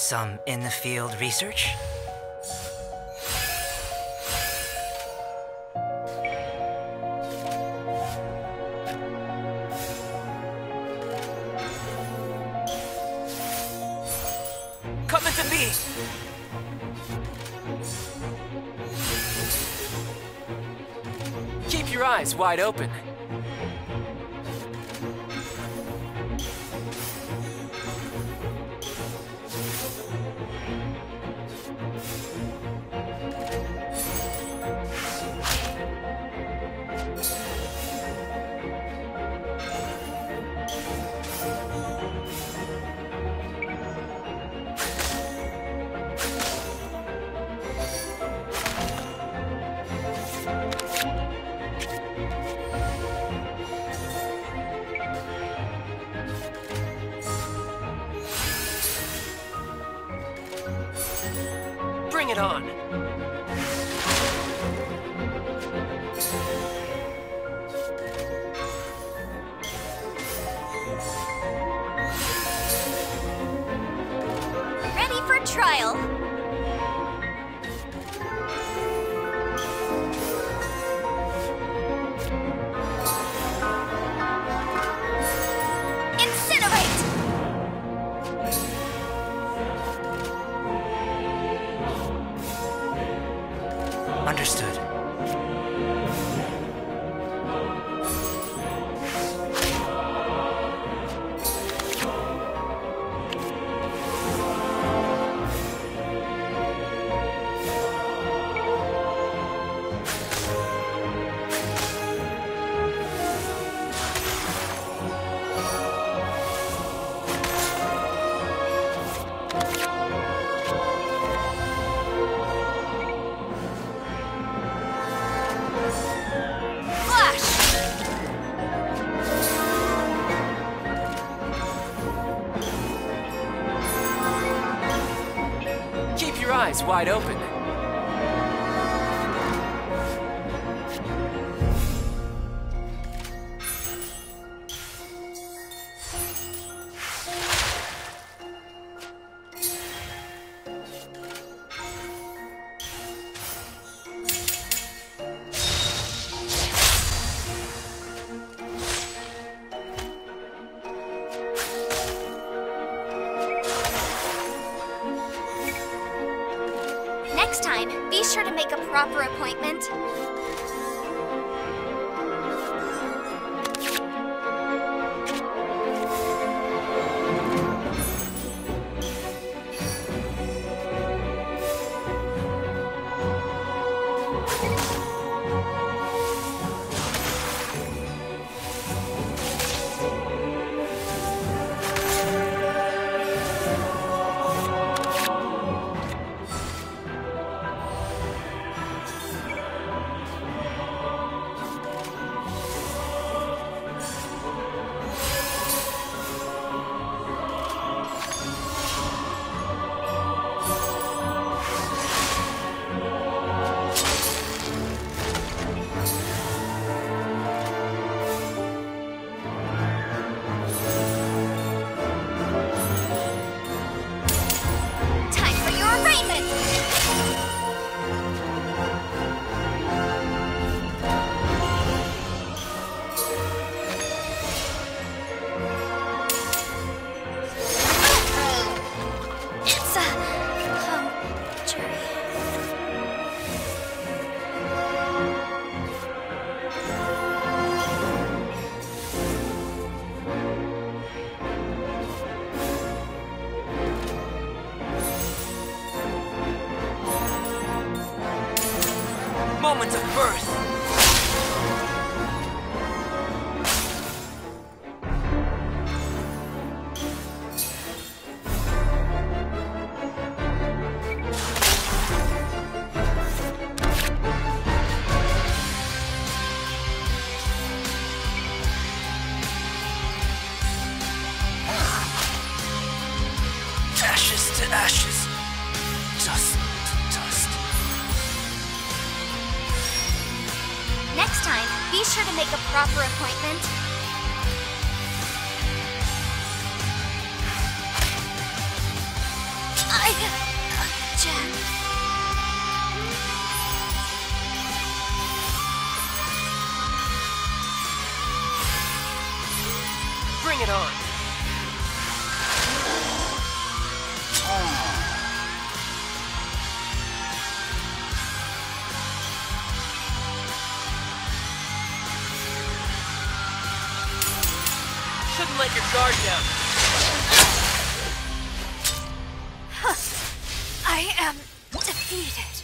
Some in-the-field research? Coming to me! Keep your eyes wide open. Bring it on! Ready for trial. Incinerate! Understood. Keep your eyes wide open. Next time, be sure to make a proper appointment. Moment of birth! Ashes to ashes, dust to dust. Next time, be sure to make a proper appointment. Don't let your guard down. I am defeated.